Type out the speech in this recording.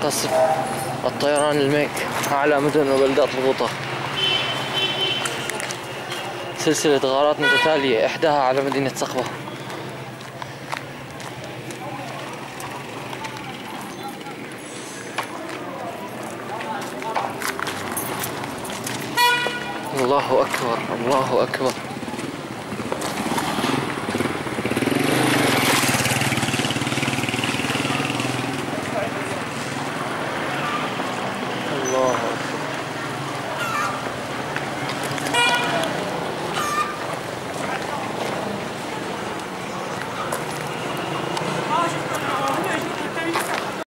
قصف الطيران الميك على مدن وبلدات الغوطة. سلسلة غارات متتالية إحداها على مدينة سقبة. الله أكبر، الله أكبر.